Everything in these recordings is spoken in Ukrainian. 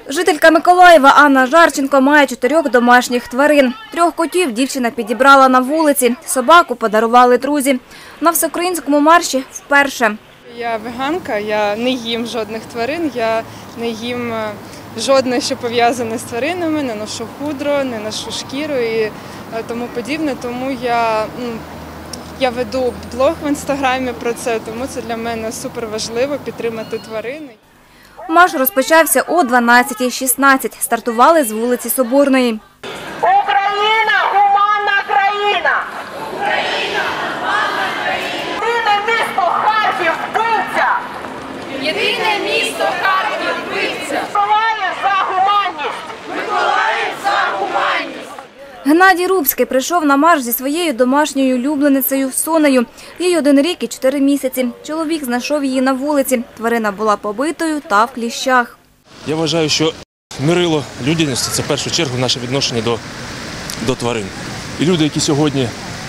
Жителька Миколаєва Анна Жарченко має 4 домашніх тварин. 3 котів дівчина підібрала на вулиці. Собаку подарували друзі. На всеукраїнському марші вперше. Я веганка, я не їм жодних тварин, я не їм жодне, що пов'язане з тваринами, не ношу худро, не ношу шкіру і тому подібне. Тому я веду блог в інстаграмі про це, тому це для мене супер важливо підтримати тварин. Марш розпочався о 12:16. Стартували з вулиці Соборної. Україна – гуманна країна! Україна – гуманна країна! Єдине місто Харків – вбивця! Єдине місто Харків – вбивця! Миколаїв за гуманність! Миколаїв за гуманність! Геннадій Рубський прийшов на марш зі своєю домашньою улюбленицею Сонею. Їй 1 рік і 4 місяці. Чоловік знайшов її на вулиці. Тварина була побитою та в кліщах. Я вважаю, що мирило людяності – це в першу чергу наше відношення до тварин. І люди, які сьогодні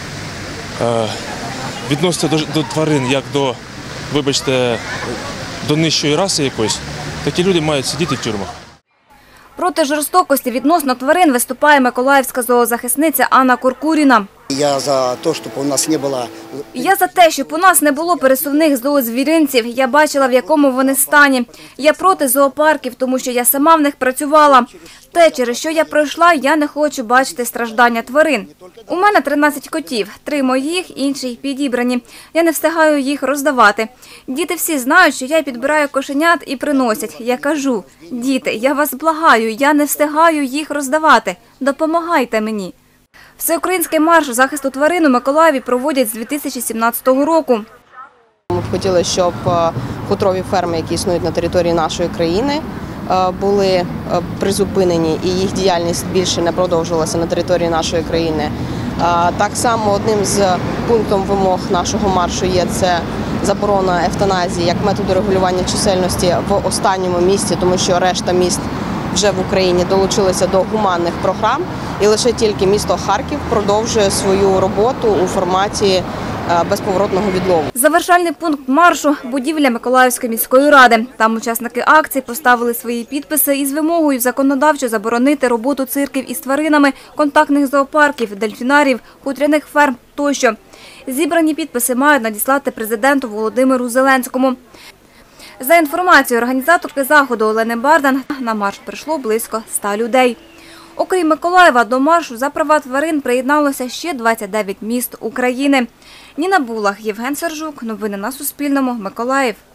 відносяться до тварин як до, вибачте, до нижчої раси якоїсь, такі люди мають сидіти в тюрмах. Проти жорстокості відносно тварин виступає миколаївська зоозахисниця Анна Куркуріна. Я за те, щоб у нас не було пересувних зоозвіринців. Я бачила, в якому вони стані. Я проти зоопарків, тому що я сама в них працювала. Те, через що я пройшла, я не хочу бачити страждання тварин. У мене 13 котів, 3 моїх, інші підібрані. Я не встигаю їх роздавати. Діти всі знають, що я підбираю кошенят і приносять. Я кажу: діти, я вас благаю, я не встигаю їх роздавати. Допомагайте мені. Всеукраїнський марш захисту тварин у Миколаєві проводять з 2017 року. Ми б хотіли, щоб хутрові ферми, які існують на території нашої країни, були призупинені і їх діяльність більше не продовжувалася на території нашої країни. Так само одним з пунктів вимог нашого маршу є це заборона евтаназії як методу регулювання чисельності в останньому місті, тому що решта міст вже в Україні долучилися до гуманних програм, і лише тільки місто Харків продовжує свою роботу у форматі безповоротного відлову. Завершальний пункт маршу – будівля Миколаївської міської ради. Там учасники акції поставили свої підписи із вимогою законодавчо заборонити роботу цирків із тваринами, контактних зоопарків, дельфінарів, хутряних ферм тощо. Зібрані підписи мають надіслати президенту Володимиру Зеленському. За інформацією організаторки заходу Олени Бардан, на марш прийшло близько 100 людей. Окрім Миколаєва, до маршу за права тварин приєдналося ще 29 міст України. Ніна Булах, Євген Сержук. Новини на Суспільному. Миколаїв.